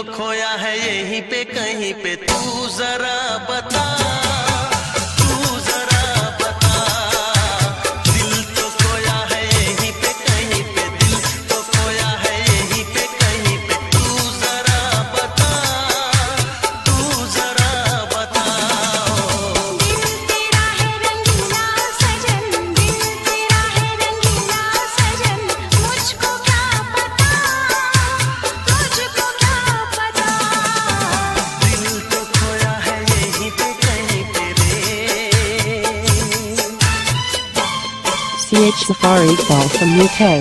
खोया है यहीं पे कहीं पे, तू जरा बता, तू जरा बता। दिल तो खोया है यहीं पे कहीं पे, दिल तो खोया है यहीं पे कहीं पे, तू जरा बता, तू जरा बता। दिल तेरा है रंगीला सजन, दिल तेरा है रंगीला सजन, मुझको क्या पता, तुझको क्या पता। दिल तो खोया है यहीं पे कहीं पे रे। CH Safari Ball from UK.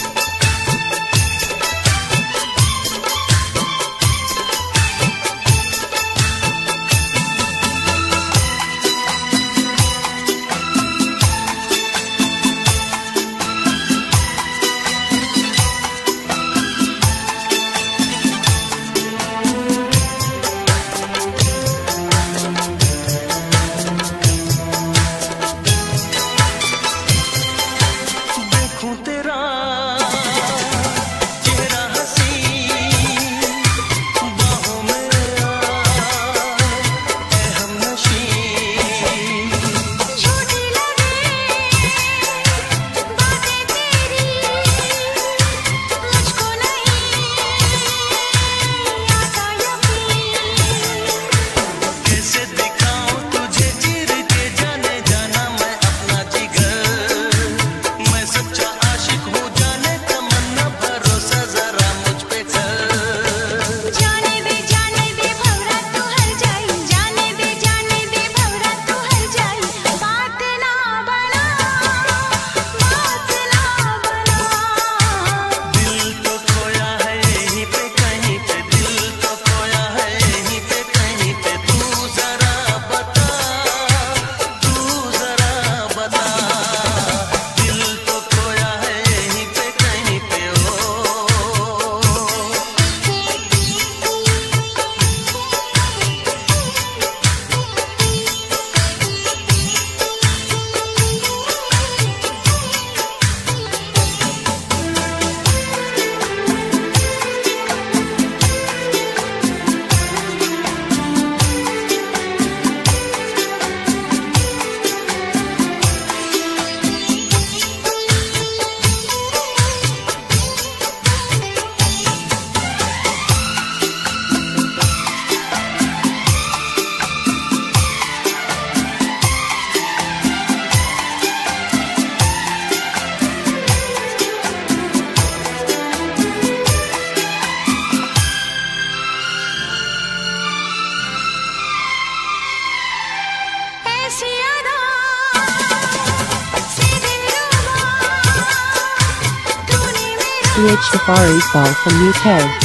देखूं तेरा चेहरा हंसी, बाहों में आए हमनशी। झूठी लगे बातें तेरी, मुझको नहीं आता यकीन। कैसे दिखाऊं तुझे चीर के जाने जाना मैं अपना जिगर, मैं सच्चा आशिक हूँ जाने तमन्ना, भरोसा जरा मुझ पे कर। जाने दे भंवरा तू हर जाई, जाने दे भंवरा तू हर जाई। बात ना बना, बात ना बना। दिल तो खोया है यहीं पे कहीं पे, दिल तो खोया है यहीं पे कहीं पे, तू जरा बता, तू जरा बता। दिल तो खोया है यहीं पे कहीं पे ओ। ऐसी अदा से दिलरुबा, तूने मेरा CH Safari Ball from UK.